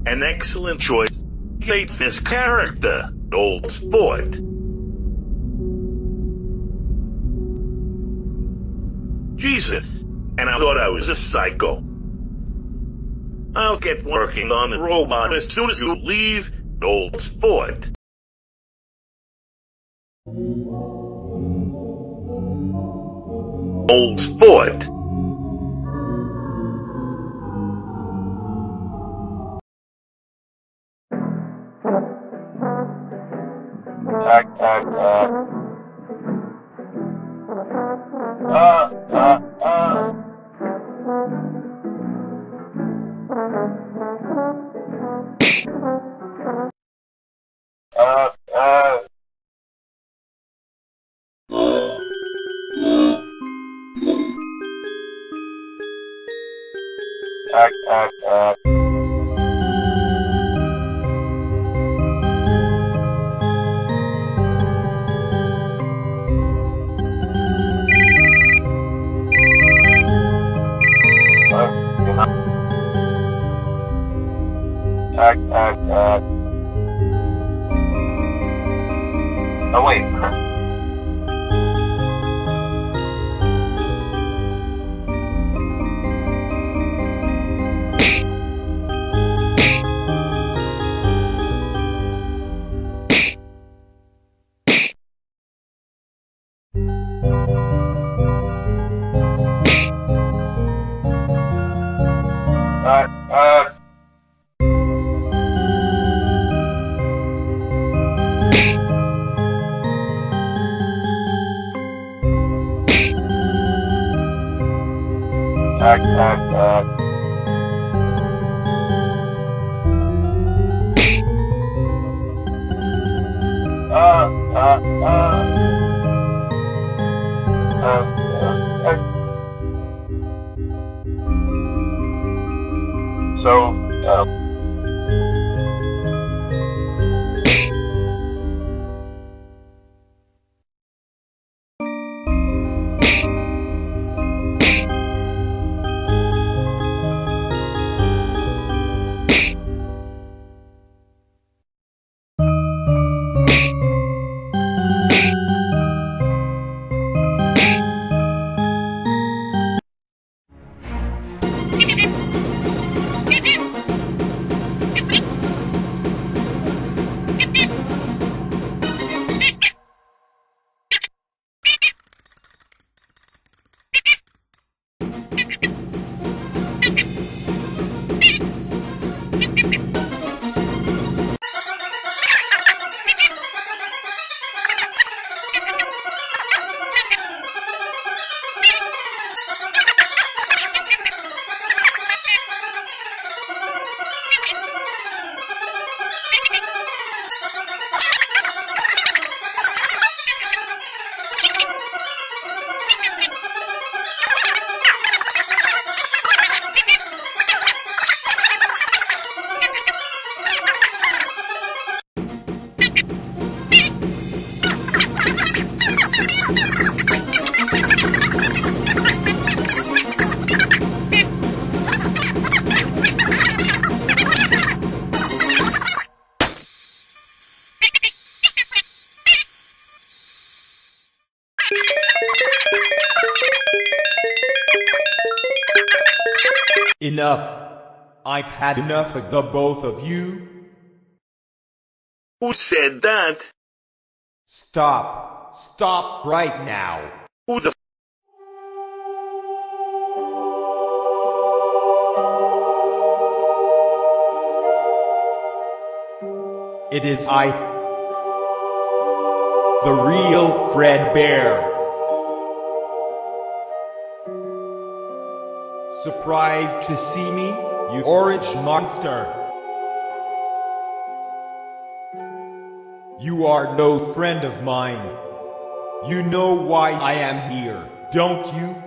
An excellent choice. Hates this character, old sport. Jesus, and I thought I was a psycho. I'll get working on the robot as soon as you leave, old sport. Old sport. Oh wait. Enough. I've had enough of the both of you. Who said that? Stop. Stop right now. Who the It is I, the real Fredbear. Surprised to see me, you orange monster? You are no friend of mine. You know why I am here, don't you?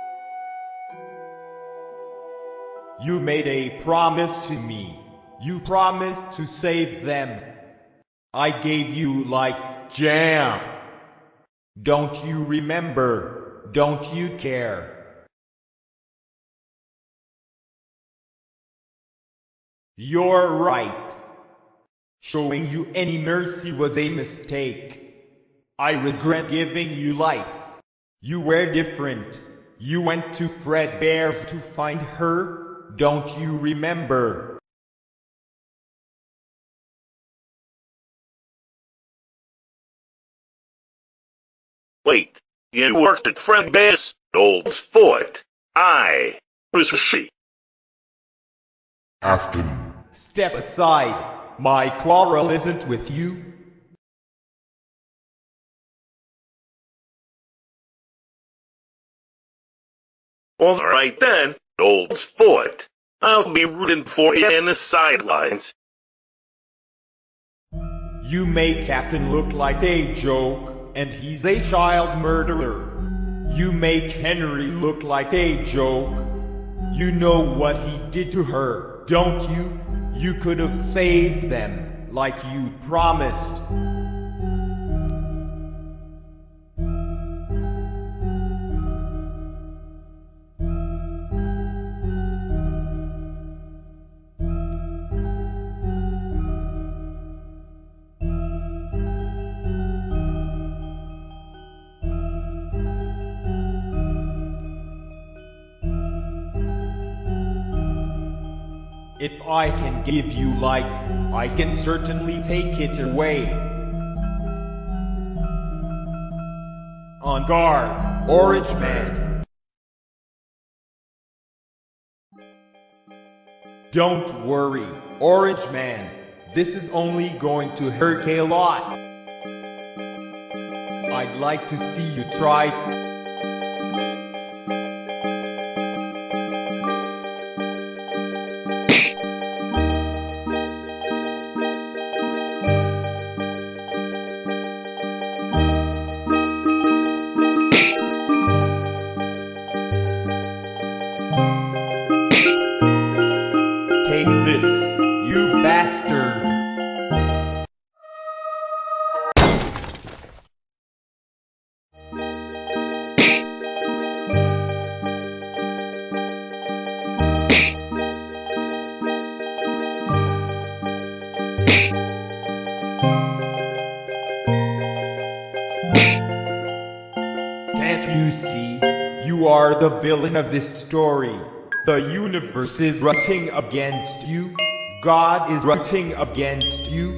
You made a promise to me. You promised to save them. I gave you life jam. Don't you remember? Don't you care? You're right. Showing you any mercy was a mistake. I regret giving you life. You were different. You went to Fredbear's to find her, don't you remember? Wait, you worked at Fredbear's, old sport. Who's she? Afton. Step aside. My quarrel isn't with you. Alright then, old sport. I'll be rooting for you in the sidelines. You make Captain look like a joke, and he's a child murderer. You make Henry look like a joke. You know what he did to her, don't you? You could have saved them, like you promised. If I can give you life, I can certainly take it away. On guard, Orange Man. Don't worry, Orange Man. This is only going to hurt a lot. I'd like to see you try. Take this, you bastard! Can't you see? You are the villain of this story. The universe is rutting against you. God is rutting against you.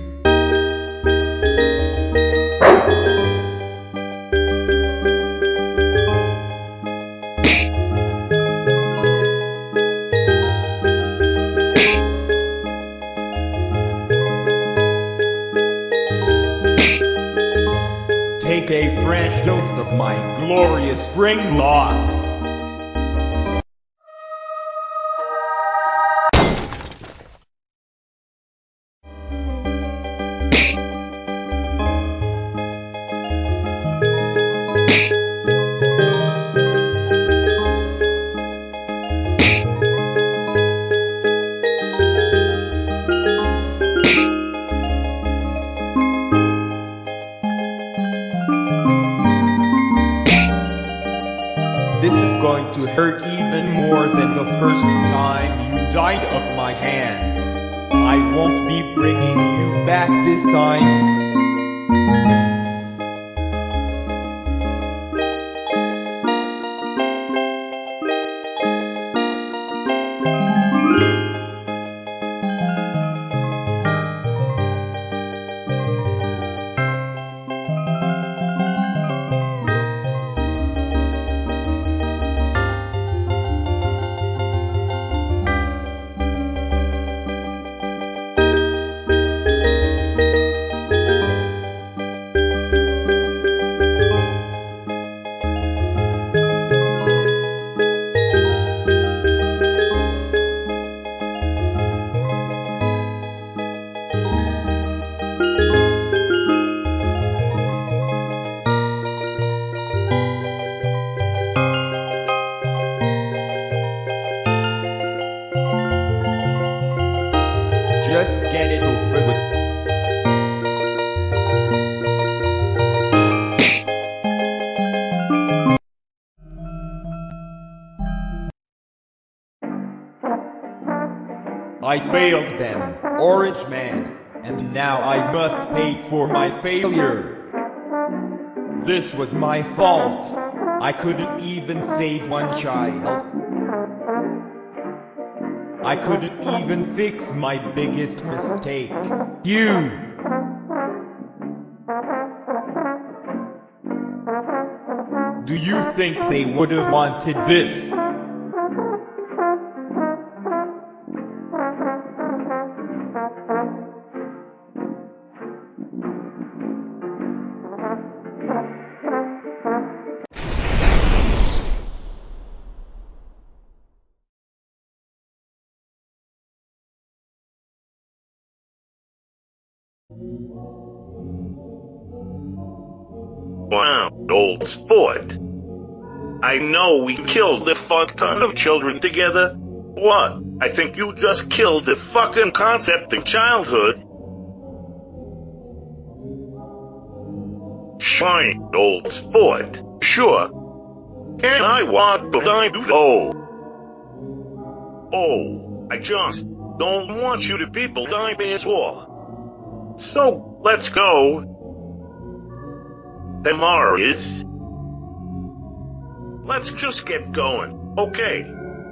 Take a fresh dose of my glorious spring locks. This is going to hurt even more than the first time you died of my hands. I won't be bringing you back this time. failed them, Orange Man, and now I must pay for my failure. This was my fault. I couldn't even save one child. I couldn't even fix my biggest mistake. You! Do you think they would have wanted this? Wow, old sport. I know we killed a fuck ton of children together. What? I think you just killed the fucking concept of childhood. Fine, old sport. Sure. Can I walk behind you? Oh, I just don't want you to be behind me at all. So, let's go. Tomorrow is. Let's just get going, okay?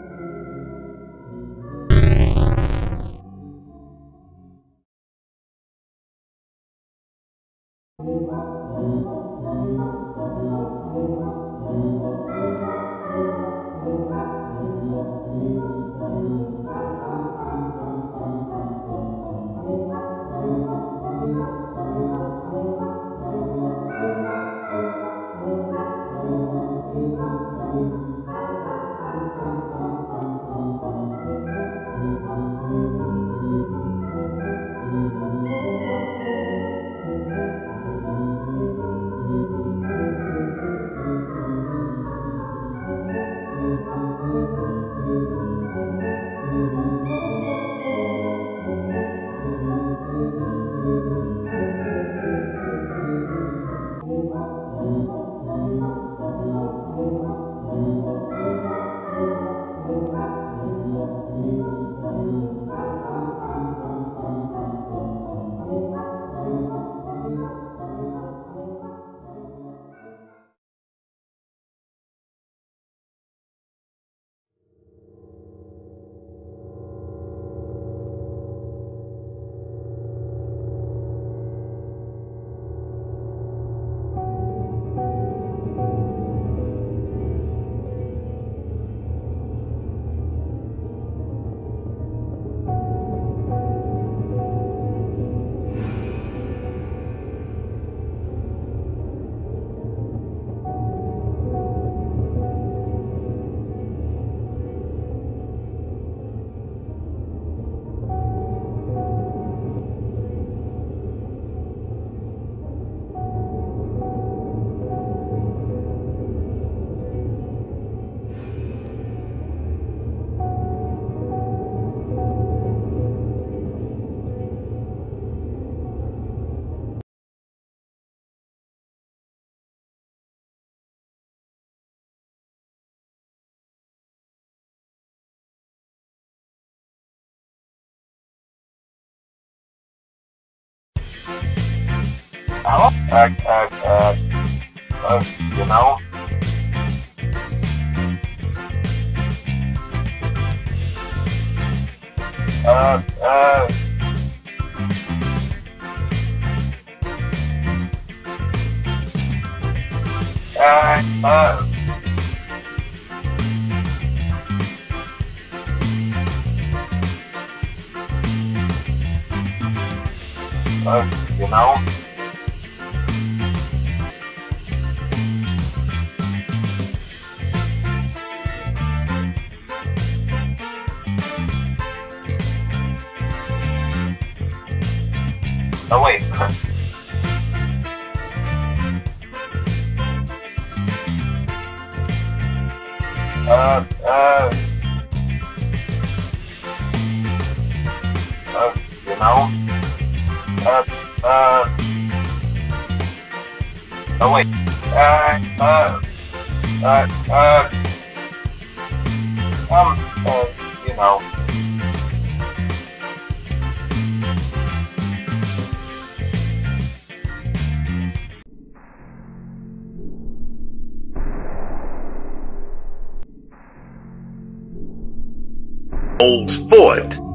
You know? You know? Oh wait. You know? Oh wait. You know. old sport.